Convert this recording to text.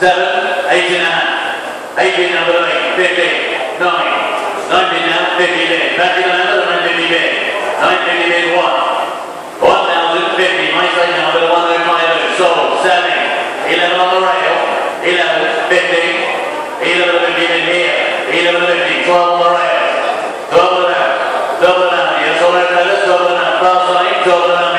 7, 8 and a half. 18 number 8, 15, 9, 19 now, 50 bid. Back in the handle, 950 bid. 950 bid 1. 1,050, my side now, but 1,050, sold, selling. 11 on the rail, 11, 15, 11, 15 in here, 11, 15, 12 on the rail, 12 and a half, 12 and a half, yes, all right, fellas, 12 and a half, fast line, 12 and a half.